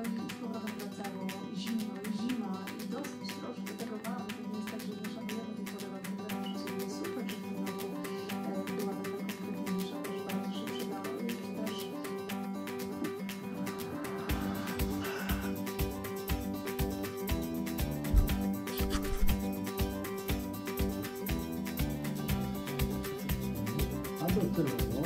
i z powrotem wracało zimno i zima i dosyć troszkę tego mamy. To nie jest tak, że nie szanujemy tej pory roku, wręcz jest super, że w tym roku była taka konkretniejsza, też bardzo się przydała. Też albo tylowo,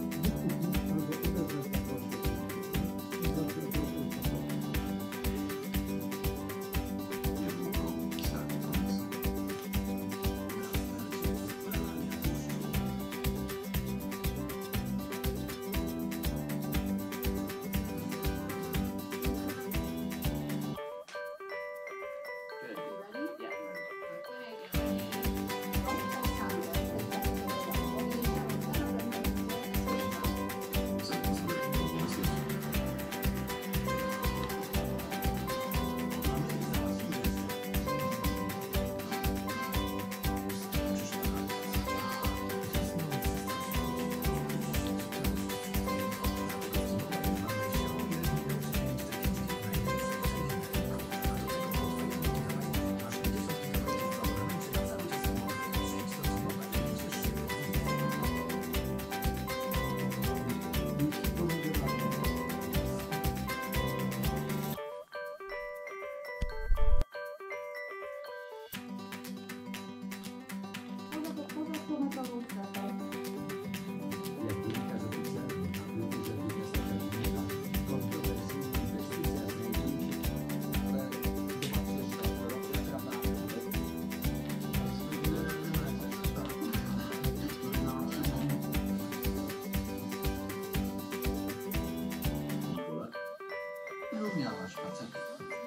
miałaś faceta.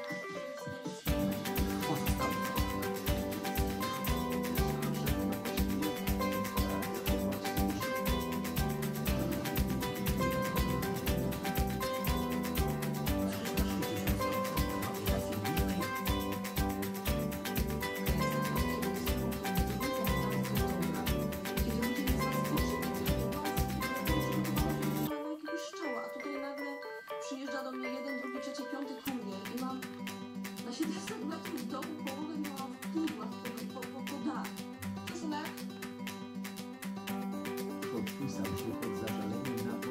Przyjeżdża do mnie jeden, drugi, trzeci, piąty kurier i mam na 700 metrów w domu połowę miałam w pudłach po dach. Czosnek? Podpisał się pod zażaleniem na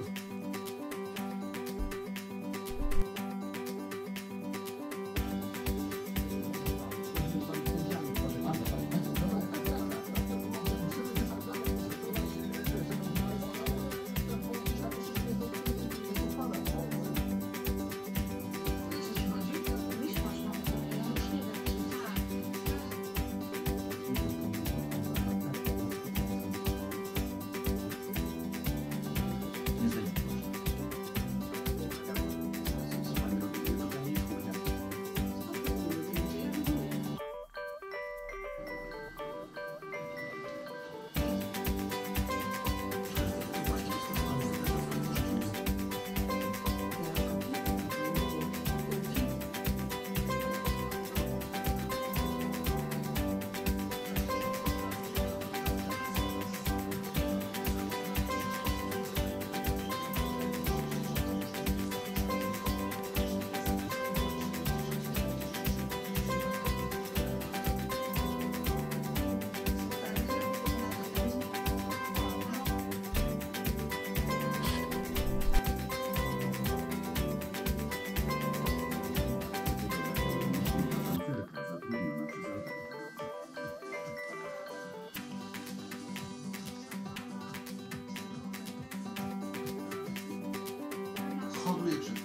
hoduje krzywy.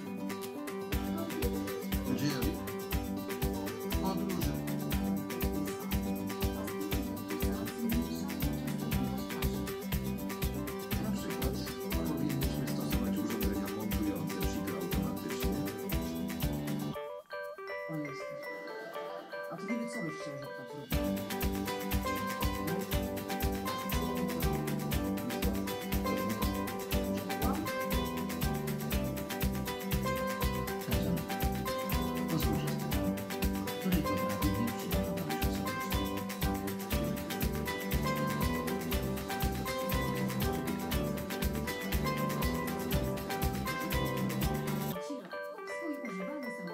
Dzieli. Podróży. Na przykład powinniśmy stosować urządzenia montujące szybko automatycznie. O jest. A to niby co byś chciał, żeby tam zrobić? Kup swój używany samochód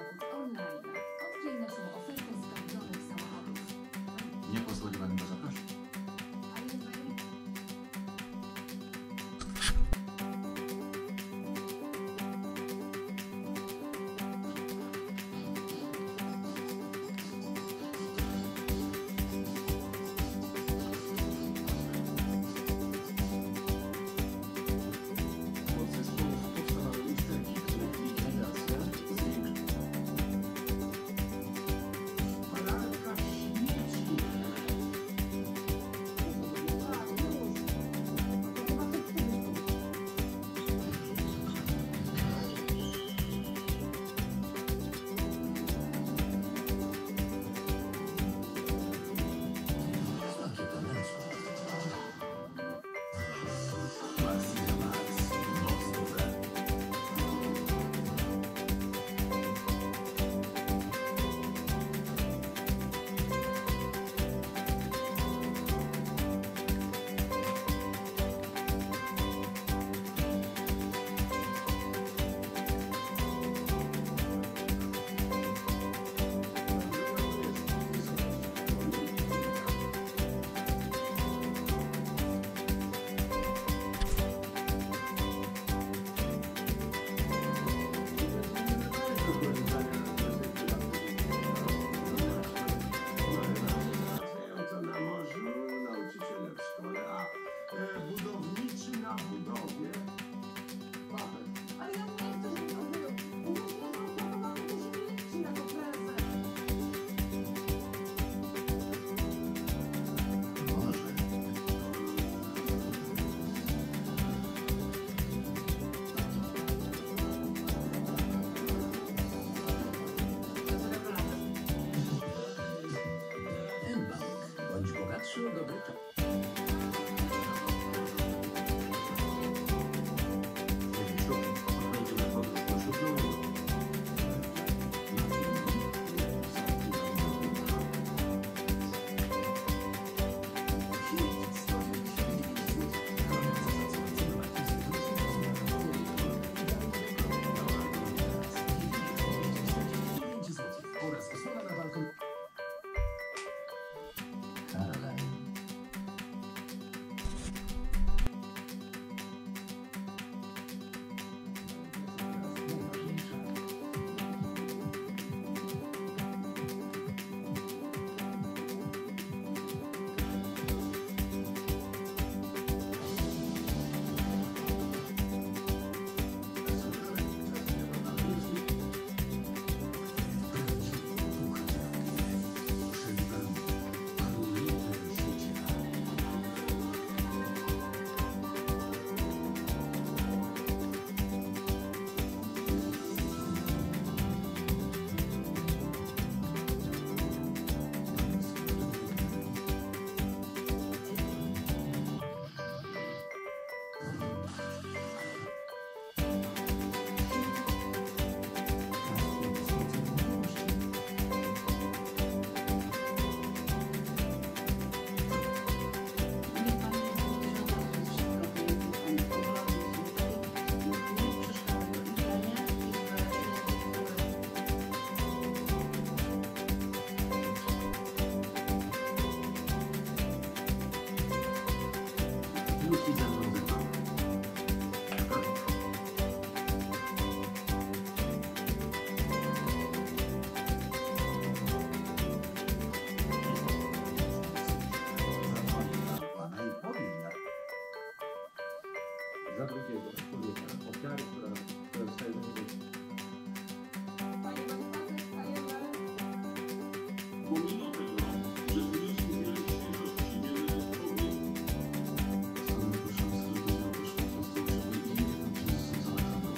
za drugiego człowieka, ofiary, która zostaje do niego. Panie Bonifacy, stajemy. Pomimo tego, że wniosku wyjaśnień wiele odpowiedzi, Samym proszę, żeby to wyszło prosto i nie wiem, czy są zalecane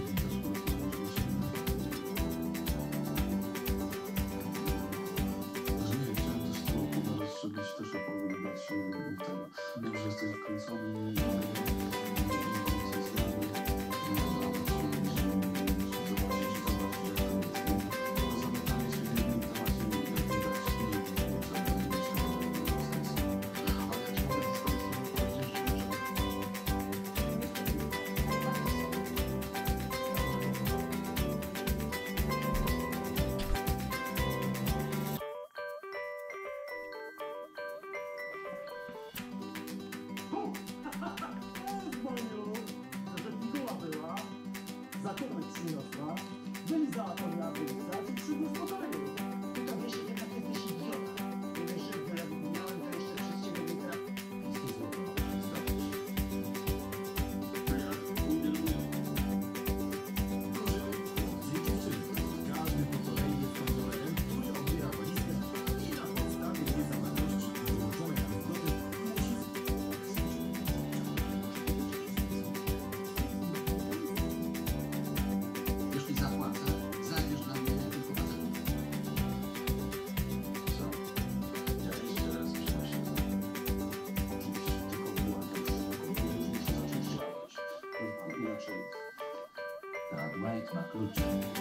nie, chciałem też to podać, żebyś też opowiadać tego. Wiem, że jesteś wkręcony Dzwonił, że figuła była, zakupy przyniosła, byli załatwiona wyjścia i przywóz pokoju. Ty to wiesz, jednak jesteś idiota. Nie wiesz, że byle miałem to jeszcze przez ciebie nie trafił. to ja udzieluję. Każdy po kolei jest kontrolerem, który odbiera walizkę i na podstawie tej zawartości wyłączonej anegdoty musi Jeśli zapłacę, zabierz dla mnie tylko facetów. Co? Ja jeszcze raz przepraszam. Oczywiście, tylko była to już muszę zacząć działać. Inaczej. Tak, Mike ma klucze.